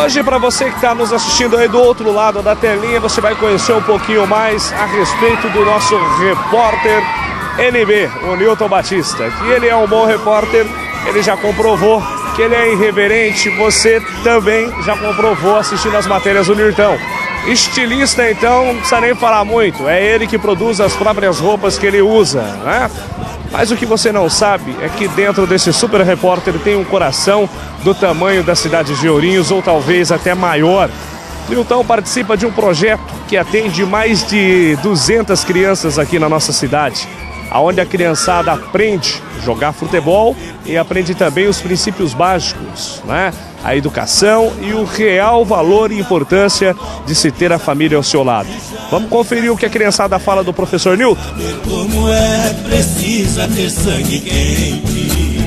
Hoje, para você que está nos assistindo aí do outro lado da telinha, você vai conhecer um pouquinho mais a respeito do nosso repórter NB, o Nilton Batista. Que ele é um bom repórter, ele já comprovou que ele é irreverente, você também já comprovou assistindo as matérias do Nilton. Estilista, então, não precisa nem falar muito, é ele que produz as próprias roupas que ele usa, né? Mas o que você não sabe é que dentro desse super repórter tem um coração do tamanho da cidade de Ourinhos, ou talvez até maior. Nilton participa de um projeto que atende mais de 200 crianças aqui na nossa cidade, onde a criançada aprende a jogar futebol e aprende também os princípios básicos, né? A educação e o real valor e importância de se ter a família ao seu lado. Vamos conferir o que a criançada fala do professor Nilton? Como é, precisa ter sangue quente.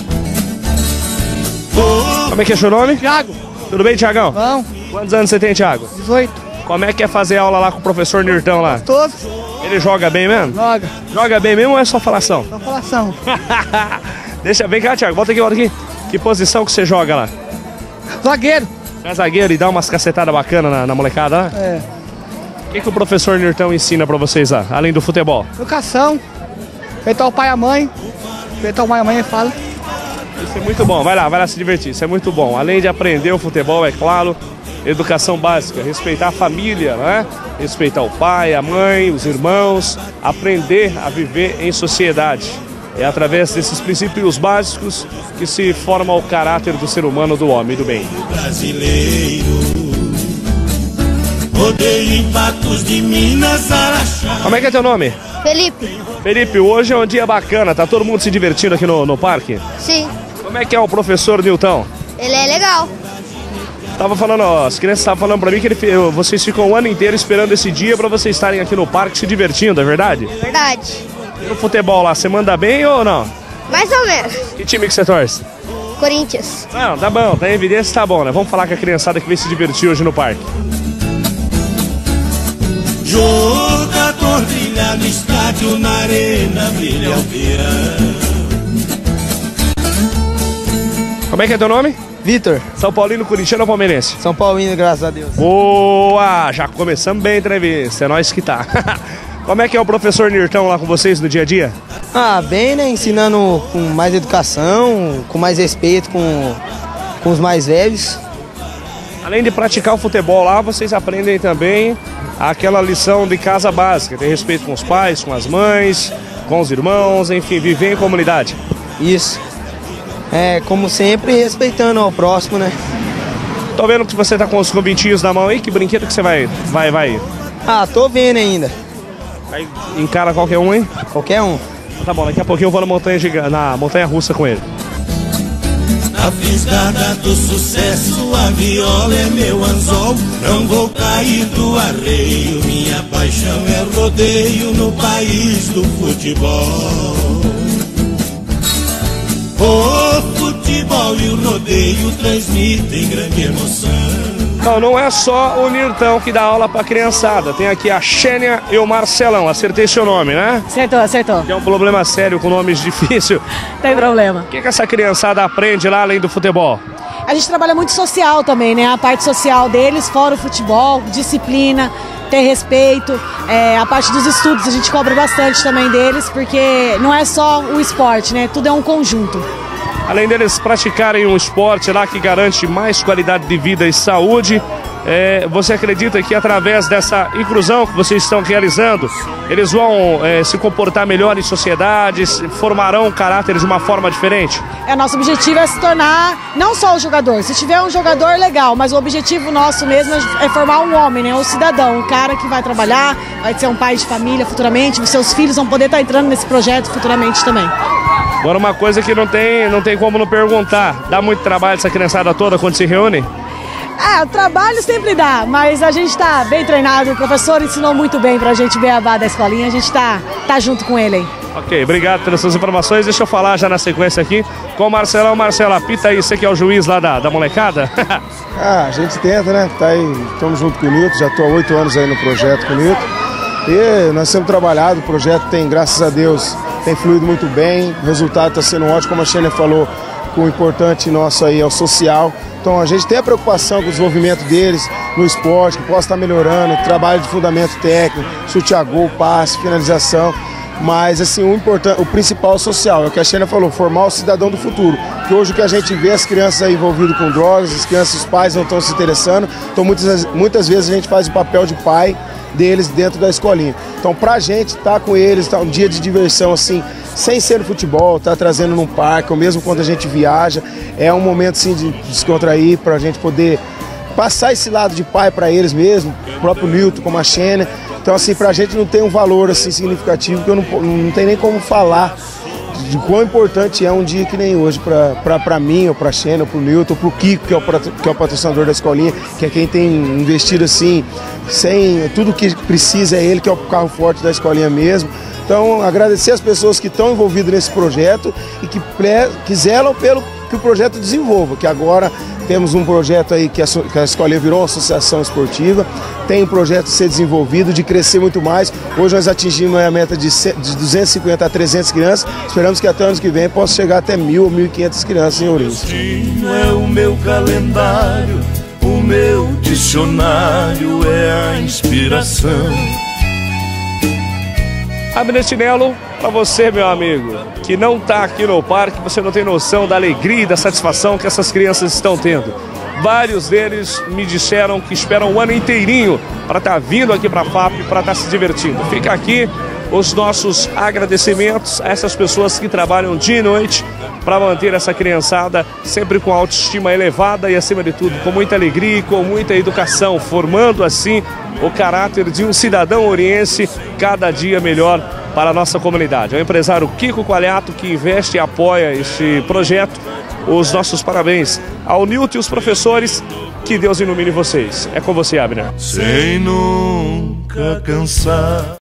Como é que é seu nome? Thiago. Tudo bem, Thiagão? Bom. Quantos anos você tem, Thiago? 18. Como é que é fazer aula lá com o professor Nilton lá? Todos. Ele joga bem mesmo? Joga. Joga bem mesmo ou é só falação? Só falação. Deixa, vem cá, Thiago, volta aqui. Que posição que você joga lá? Zagueiro. Você é zagueiro e dá umas cacetadas bacanas na molecada lá? É. O que o professor Nilton ensina pra vocês lá, além do futebol? Educação. Respeitar o pai e a mãe. Respeitar o pai e a mãe, fala. Isso é muito bom, vai lá se divertir, isso é muito bom. Além de aprender o futebol, é claro, educação básica, respeitar a família, né? Respeitar o pai, a mãe, os irmãos, aprender a viver em sociedade. É através desses princípios básicos que se forma o caráter do ser humano, do homem, do bem. Como é que é teu nome? Felipe. Felipe, hoje é um dia bacana, tá todo mundo se divertindo aqui no parque? Sim. Como é que é o professor Nilton? Ele é legal. Tava falando, ó, as crianças estavam falando pra mim que vocês ficam o ano inteiro esperando esse dia pra vocês estarem aqui no parque se divertindo, é verdade? Verdade. E no futebol lá, você manda bem ou não? Mais ou menos. Que time que você torce? Corinthians. Não, tá bom, tá em evidência, tá bom, né? Vamos falar com a criançada que veio se divertir hoje no parque. Jogador brilha no estádio, na arena brilha o peão. Como é que é teu nome? Vitor. São Paulino, corintiano ou palmeirense? São Paulino, graças a Deus. Boa! Já começamos bem a entrevista, é nóis que tá. Como é que é o professor Nilton lá com vocês no dia a dia? Ah, bem, né? Ensinando com mais educação, com mais respeito com os mais velhos. Além de praticar o futebol lá, vocês aprendem também aquela lição de casa básica, ter respeito com os pais, com as mães, com os irmãos, enfim, viver em comunidade. Isso. É, como sempre, respeitando ao próximo, né? Tô vendo que você tá com os convitinhos na mão aí, que brinquedo que você vai? Ah, tô vendo ainda. Aí encara qualquer um, hein? Qualquer um. Tá bom, daqui a pouquinho eu vou na montanha russa com ele. Na fisgada do sucesso, a viola é meu anzol. Não vou cair do arreio, minha paixão é rodeio no país do futebol. O futebol e o rodeio transmitem grande emoção. Não é só o Nilton que dá aula pra criançada. Tem aqui a Xênia e o Marcelão. Acertei seu nome, né? Acertou. Tem um problema sério com nomes difíceis. Tem problema. O que essa criançada aprende lá além do futebol? A gente trabalha muito social também, né? A parte social deles, fora o futebol, disciplina, ter respeito. A parte dos estudos a gente cobra bastante também deles, porque não é só o esporte, né? Tudo é um conjunto. Além deles praticarem um esporte lá que garante mais qualidade de vida e saúde, você acredita que através dessa inclusão que vocês estão realizando, eles vão se comportar melhor em sociedades, formarão o caráter de uma forma diferente? Nosso objetivo é se tornar não só o jogador. Se tiver um jogador, legal, mas o objetivo nosso mesmo é formar um homem, né? Um cidadão, um cara que vai trabalhar, vai ser um pai de família futuramente, os seus filhos vão poder estar entrando nesse projeto futuramente também. Agora uma coisa que não tem como não perguntar, dá muito trabalho essa criançada toda quando se reúne? O trabalho sempre dá, mas a gente tá bem treinado, o professor ensinou muito bem pra gente ver a barra da escolinha, a gente tá junto com ele aí. Ok, obrigado pelas suas informações, deixa eu falar já na sequência aqui com o Marcelão. Marcelo, apita aí, você que é o juiz lá da molecada? A gente tenta, né, tá aí, estamos junto com o Nilton, já tô há 8 anos aí no projeto com o Nilton. E nós temos trabalhado, o projeto tem, graças a Deus, tem fluído muito bem, o resultado está sendo ótimo, como a Xênia falou, o importante nosso aí é o social, Então a gente tem a preocupação com o desenvolvimento deles no esporte, que possa estar melhorando, trabalho de fundamento técnico, chute a gol, passe, finalização. Mas assim, o principal social, é o que a Xênia falou, formar o cidadão do futuro. Que hoje o que a gente vê, as crianças aí envolvidas com drogas, as crianças, os pais não estão se interessando, então muitas vezes a gente faz o papel de pai deles dentro da escolinha. Então pra gente estar com eles, um dia de diversão assim, sem ser no futebol, tá trazendo num parque, ou mesmo quando a gente viaja, é um momento assim de descontrair, pra gente poder passar esse lado de pai para eles mesmo, o próprio Nilton, como a Xênia. Então assim, pra gente não tem um valor assim significativo, que eu não tem nem como falar de quão importante é um dia que nem hoje para mim, ou para a Xênia, ou para o Nilton, ou para o Kiko, que é o patrocinador da escolinha, que é quem tem investido assim, sem tudo que precisa, é ele que é o carro forte da escolinha mesmo. Então agradecer as pessoas que estão envolvidas nesse projeto e que zelam pelo que o projeto desenvolva, que agora temos um projeto aí que a escolinha virou uma associação esportiva, tem um projeto de ser desenvolvido, de crescer muito mais. Hoje nós atingimos a meta de 250 a 300 crianças, esperamos que até o ano que vem possa chegar até 1.000 ou 1.500 crianças em Ourinhos. É o meu calendário, o meu dicionário é a inspiração. Abner Tinello, para você, meu amigo, que não está aqui no parque, você não tem noção da alegria e da satisfação que essas crianças estão tendo. Vários deles me disseram que esperam o ano inteirinho para estar vindo aqui para a FAP, para estar se divertindo. Fica aqui os nossos agradecimentos a essas pessoas que trabalham dia e noite para manter essa criançada sempre com autoestima elevada e, acima de tudo, com muita alegria e com muita educação, formando assim o caráter de um cidadão oriense cada dia melhor para a nossa comunidade. É o empresário Kiko Qualiato que investe e apoia este projeto. Os nossos parabéns ao Nilton e os professores. Que Deus ilumine vocês. É com você, Abner. Sem nunca cansar.